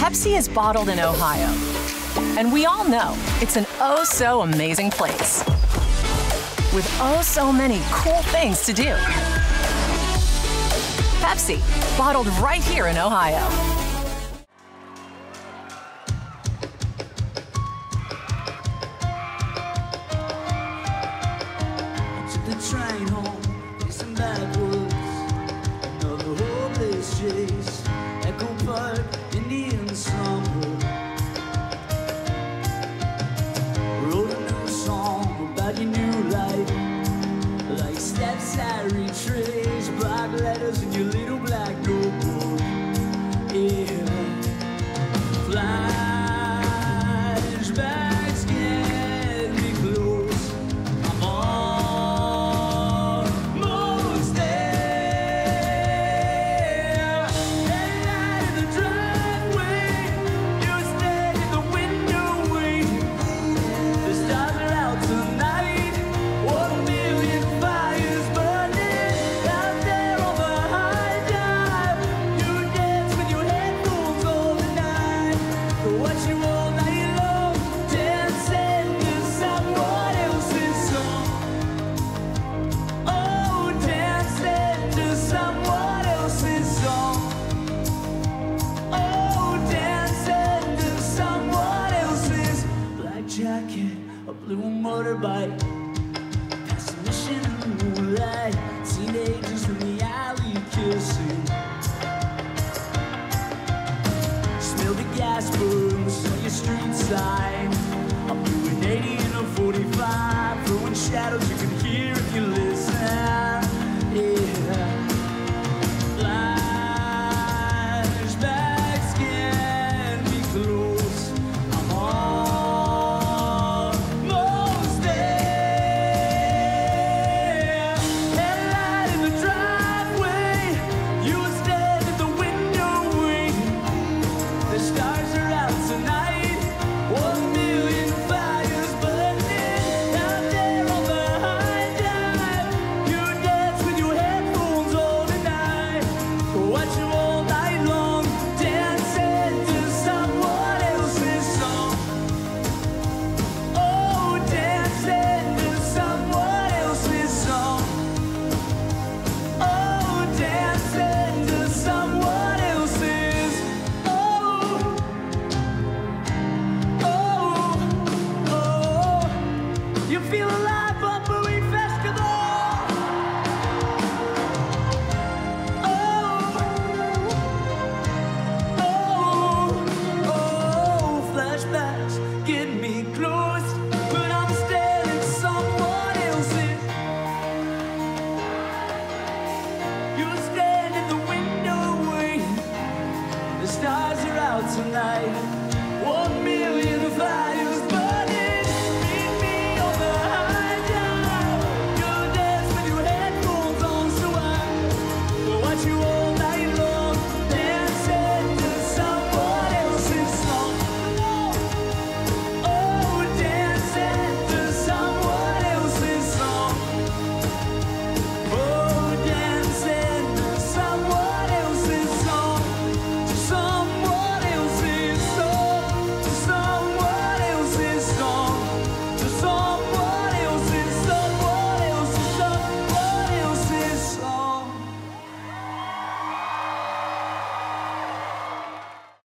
Pepsi is bottled in Ohio, and we all know it's an oh-so-amazing place with oh-so many cool things to do. Pepsi, bottled right here in Ohio. The train home, facing backwards, another hopeless chase, Echo Park, Indian slumber. Wrote a new song about your new life, like steps I retrace, black letters in your little black notebook. Yeah, flashbacks get me close. I'm almost there. Headlight in the driveway, you stand in the window waiting. The stars are out tonight. 1 million fires burning out there on the high dive. You dance with your headphones all the night. Watch you all night long, dancing to someone else's song. Oh, dancing to someone else's song. Oh, dancing to someone else's. Black jacket, a blue motorbike, past the mission in the moonlight. Teenagers from the alley kissing. Smell the gas burns on your street sign. I'm doing 80 in a 45, throwing shadows you can hear if you listen. Yeah. Flashbacks get me close. I'm almost there. Headlight in the driveway, you stand in the window waiting. The stars are out tonight. 1 million fires burning out there on the high dive. You dance with your headphones all the night. Watch you all night long, dancing to someone else's song. Oh, dancing to someone else's song. Oh, dancing to someone else's. Oh, oh, oh. You feel alive, Bunbury Festival. Oh, oh, oh. Flashbacks get me close, but I'm staring at someone else's. You stand in the window waiting. The stars are out tonight. 1 million fires